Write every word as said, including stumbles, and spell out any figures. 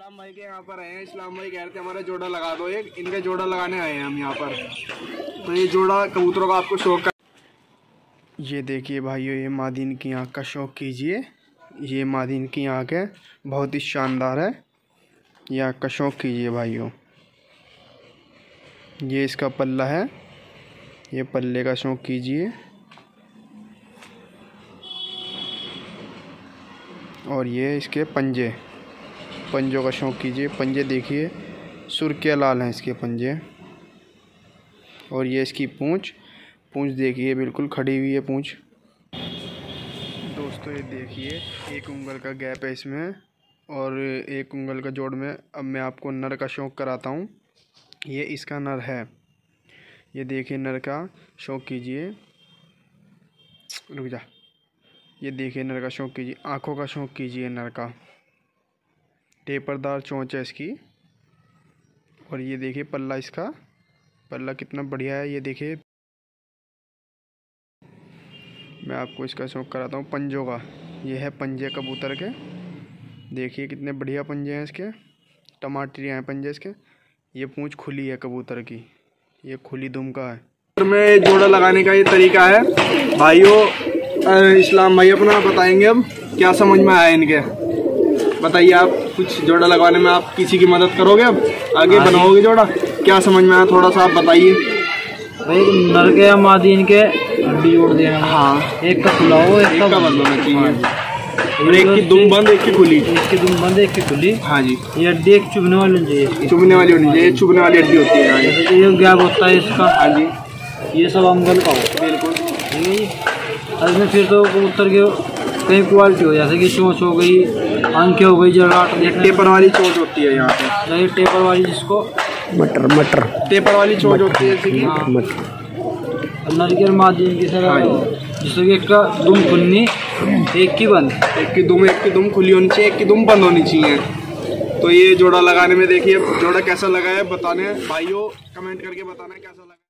इस्लाम भाई के यहाँ पर आए हैं। इस्लाम भाई कह रहे थे हमारा जोड़ा लगा दो एक, इनके जोड़ा लगाने आए हैं हम यहाँ पर। तो ये जोड़ा कबूतरों का आपको शौक का, ये देखिए भाइयों, ये मादीन की आँख का शौक कीजिए। ये मादीन की आँख है, बहुत ही शानदार है। ये आँख का शौक कीजिए भाइयों। ये इसका पल्ला है, ये पल्ले का शौक कीजिए। और ये इसके पंजे, पंजों का शौक कीजिए। पंजे देखिए, सुर्खिया लाल हैं इसके पंजे। और ये इसकी पूंछ, पूंछ देखिए बिल्कुल खड़ी हुई है पूंछ। दोस्तों ये देखिए, एक उंगल का गैप है इसमें और एक उंगल का जोड़ में। अब मैं आपको नर का शौक कराता हूँ। ये इसका नर है, ये देखिए नर का शौक कीजिए। रुक जा, ये देखिए नर का शौक कीजिए। आँखों का शौक कीजिए नर का, टेपरदार चोंच है इसकी। और ये देखिए पल्ला, इसका पल्ला कितना बढ़िया है। ये देखिए, मैं आपको इसका शौक कराता हूँ पंजों का। ये है पंजे कबूतर के, देखिए कितने बढ़िया पंजे हैं इसके, टमाटरी हैं पंजे इसके। ये पूंछ खुली है कबूतर की, ये खुली दुम का है। में जोड़ा लगाने का ये तरीका है भाइयों। इस्लाम भाई अपना बताएंगे अब क्या समझ में आया इनके। बताइए आप, कुछ जोड़ा लगाने में आप किसी की मदद करोगे, अब आगे बनाओगे जोड़ा, क्या समझ में आया थोड़ा सा आप बताइए भाई। नर के या मादीन के हड्डी जोड़ देना। हाँ, एक का खुला हो, एक का बंद होना चाहिए। एक की दुम बंद, एक की खुली। एक की दुम बंद, एक की खुली। हाँ जी। ये हड्डी एक चुभने वाली होनी चाहिए, चुभने वाली होनी चाहिए, चुभने वाली हड्डी होती है। ये गैप होता है इसका। हाँ जी, ये सब अंगल का हो। बिल्कुल ठीक है जी। इसमें फिर तो कबूतर के कई क्वालिटी हो, जैसे कि चोंच हो गई, आंखें हो गई, जराट देखने। टेपर वाली चोंच होती है यहाँ पे, नहीं टेपर वाली, जिसको मटर मटर टेपर वाली चोंच होती है जैसे कि नर के मादीन की तरह। जिससे कि एक का दुम खुलनी, एक की बंद, एक की दुम एक की दुम खुली होनी चाहिए, एक की दुम बंद होनी चाहिए। तो ये जोड़ा लगाने में देखिए जोड़ा कैसा लगा है, बताने भाइयों कमेंट करके बताना कैसा लगा।